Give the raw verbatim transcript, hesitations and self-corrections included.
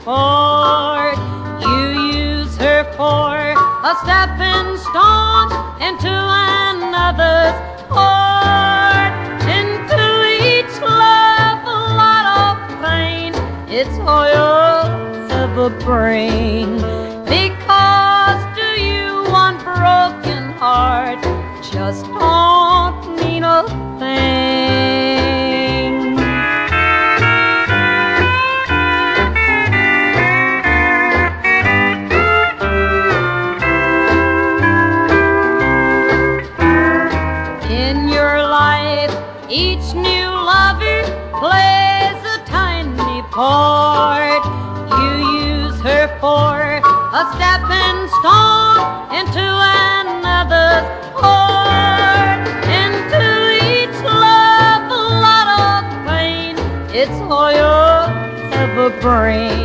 sport. You use her for a stepping stone into another's heart. Into each love a lot of pain, it's all you'll ever bring. Because to you one broken heart just don't mean a thing. In your life, each new lover plays a tiny part. You use her for a stepping stone into another's heart. Into each love a lot of pain, it's all you'll ever bring.